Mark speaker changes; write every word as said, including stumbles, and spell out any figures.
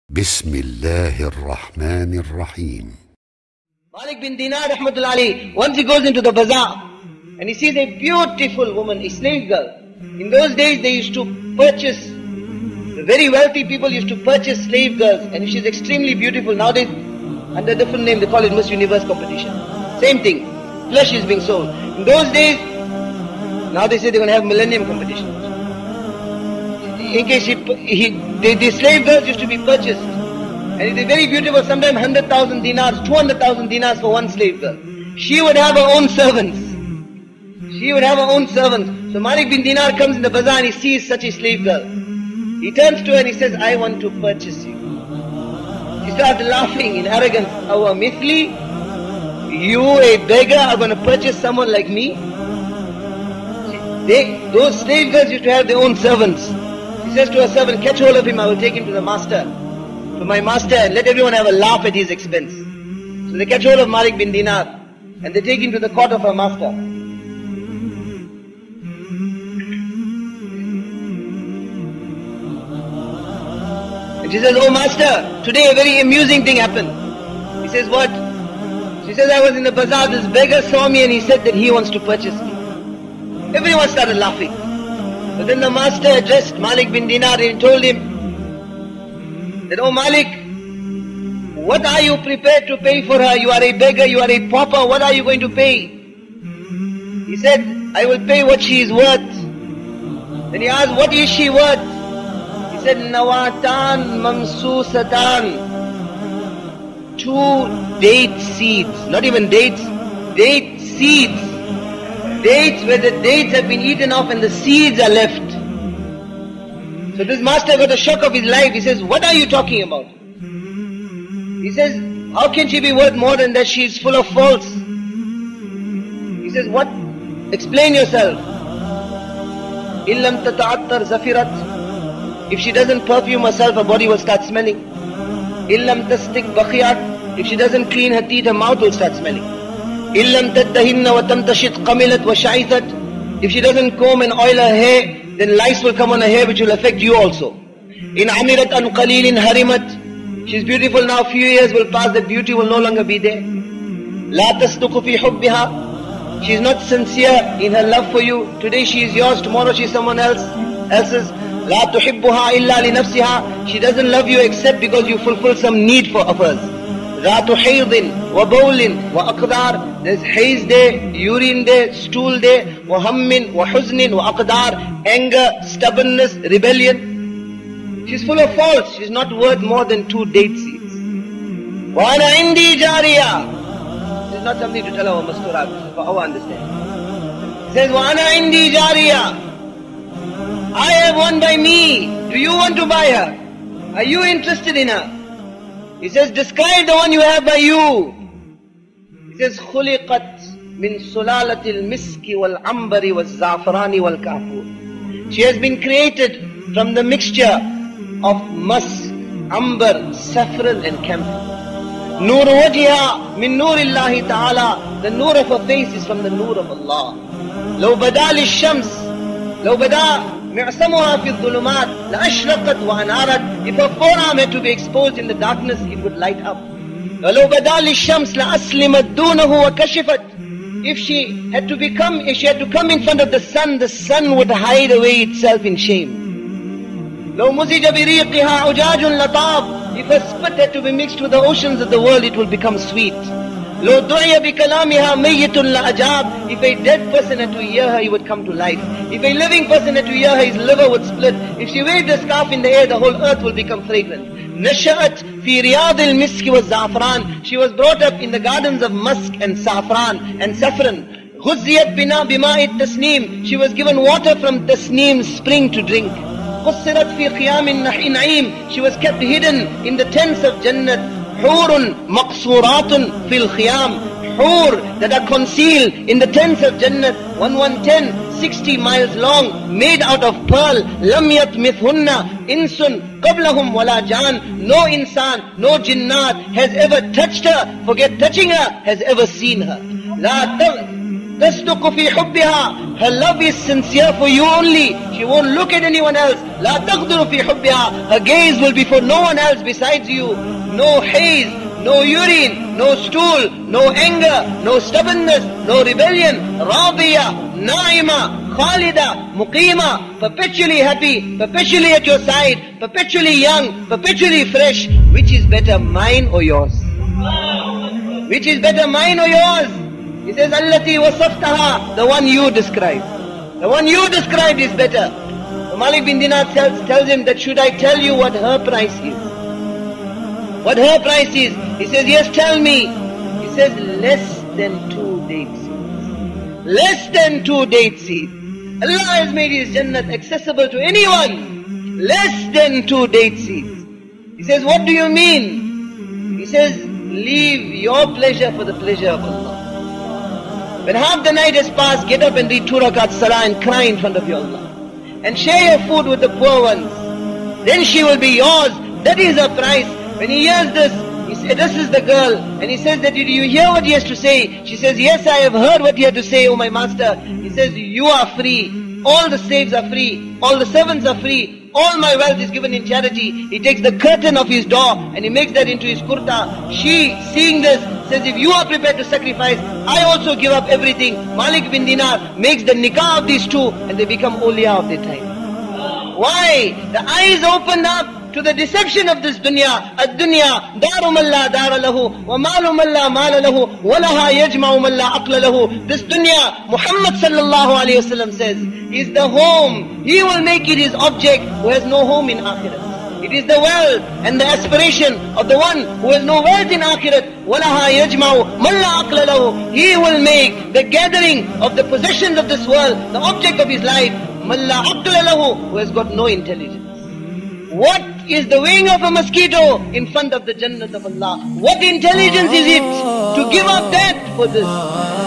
Speaker 1: بسم الله الرحمن الرحيم.
Speaker 2: Malik bin Dinar rahmatullahi alayhi, once he goes into the bazaar and he sees a beautiful woman, a slave girl. In those days they used to purchase, the very wealthy people used to purchase slave girls, and if she's extremely beautiful, nowadays under a different name they call it Miss Universe competition. Same thing, flesh is being sold. In those days, now they say they're going to have millennium competition. In case he, he, the, the slave girls used to be purchased, and it is very beautiful, sometimes one hundred thousand dinars, two hundred thousand dinars for one slave girl. She would have her own servants. She would have her own servants. So Malik bin Dinar comes in the bazaar and he sees such a slave girl. He turns to her and he says, I want to purchase you. She starts laughing in arrogance. Awa mithli, you a beggar are going to purchase someone like me? They, those slave girls used to have their own servants. She says to her servant, catch hold of him, I will take him to the master, to my master, and let everyone have a laugh at his expense. So they catch hold of Malik bin Dinar and they take him to the court of her master. And she says, oh master, today a very amusing thing happened. He says, what? She says, I was in the bazaar, this beggar saw me and he said that he wants to purchase me. Everyone started laughing. But then the master addressed Malik bin Dinar and told him that, oh Malik, what are you prepared to pay for her? You are a beggar, you are a pauper, what are you going to pay? He said, I will pay what she is worth. Then he asked, what is she worth? He said, Nawatan Mamsusatan. Two date seeds, not even dates, date seeds. Dates where the dates have been eaten off and the seeds are left. So this master got a shock of his life. He says, what are you talking about? He says, how can she be worth more than that? She is full of faults. He says, what? Explain yourself. Illam tata'attar zafirat. If she doesn't perfume herself, her body will start smelling. Illam tastik bakhiyat. If she doesn't clean her teeth, her mouth will start smelling. Illam tattahinna wa tamtashit qamilat wa sha'ithat. If she doesn't comb and oil her hair, then lice will come on her hair which will affect you also. In amirat an qalilin harimat. She's beautiful now, few years will pass, that beauty will no longer be there. La tasduqu fi hubbiha. She is not sincere in her love for you. Today she is yours, tomorrow she is someone else else's. La tuhibbuha illa li nafsiha. She doesn't love you except because you fulfill some need for of hers. Ratu haydin wa bawlin wa aqdar. There's haze day, urine day, stool day, wa hammin wa huznin wa aqdar. Anger, stubbornness, rebellion. She's full of faults. She's not worth more than two date seeds. Wa ana indi jariya. This is not something to tell our masturat, this is for our understanding. It says, wa ana indi jariya. I have one by me. Do you want to buy her? Are you interested in her? He says, describe the one you have by you. He says, خُلِقَتْ مِنْ سُلَالَةِ الْمِسْكِ وَالْعَمْبَرِ وَالزَّعْفَرَانِ وَالْكَافُورِ. She has been created from the mixture of musk, amber, saffron and camphor. Nur wajha min nur illahi ta'ala. The nur of her face is from the nur of Allah. Law bada lish-shams, law bada mi'samuha fi dhulumat, la ashraqat wa anarat. If her forearm had to be exposed in the darkness, it would light up. Law bada lish-shams la aslimat dunahu wa kashifat. If she had to become, if she had to come in front of the sun, the sun would hide away itself in shame. لو مزج بريقها عجاج لطاب. If her spit had to be mixed with the oceans of the world, it will become sweet. لو دعي بكلامها ميت لأجاب. If a dead person had to hear her, he would come to life. If a living person had to hear her, his liver would split. If she waved a scarf in the air, the whole earth will become fragrant. نشأت في رياض المسك والزعفران. She was brought up in the gardens of musk and saffron and saffron. غزيت بنا بماء التسنيم. She was given water from Tasneem's spring to drink. قصرت في خيام النعيم. She was kept hidden in the tents of Jannat. حور مقصورات في الخيام. Hur that are concealed in the tents of Jannat. eleven ten, sixty miles long, made out of pearl. لم يطمثهن إنس قبلهم ولا جان. No insan, no jinnat has ever touched her. Forget touching her, has ever seen her. لا تغ تصدق في حبها. Her love is sincere for you only. She won't look at anyone else. لا تغدر في حبها. Her gaze will be for no one else besides you. No haze, no urine, no stool, no anger, no stubbornness, no rebellion. راضية, ناعمة, خالدة, muqima, perpetually happy, perpetually at your side, perpetually young, perpetually fresh. Which is better, mine or yours? Which is better, mine or yours? He says, Allati wasaftaha, the one you describe. The one you described is better. So Malik bin Dinar tells, tells him that should I tell you what her price is? What her price is? He says, yes, tell me. He says, less than two date seeds. Less than two date seeds. Allah has made His Jannat accessible to anyone. Less than two date seeds. He says, what do you mean? He says, leave your pleasure for the pleasure of Allah. When half the night has passed, get up and read two rakat salah and cry in front of your Allah. And share your food with the poor ones. Then she will be yours. That is her price. When he hears this, he says, this is the girl. And he says, that did you hear what he has to say? She says, yes, I have heard what he had to say, O my master. He says, you are free. All the slaves are free. All the servants are free. All my wealth is given in charity. He takes the curtain of his door and he makes that into his kurta. She, seeing this, says, if you are prepared to sacrifice, I also give up everything. Malik bin Dinar makes the nikah of these two and they become awliya of their time. Why? The eyes opened up to the deception of this dunya. Ad-dunya daru man la dara lahu wa malu man la mala lahu wa laha yajma'u man la aqla lahu. This dunya, Muhammad sallallahu alayhi wa sallam says, is the home. He will make it his object who has no home in akhirat. It is the wealth and the aspiration of the one who has no wealth in akhirat. wa laha yajma'u man la aqla lahu. He will make the gathering of the possessions of this world the object of his life. Man la aqla lahu, who has got no intelligence. What is the wing of a mosquito in front of the Jannat of Allah? What intelligence is it to give up that for this?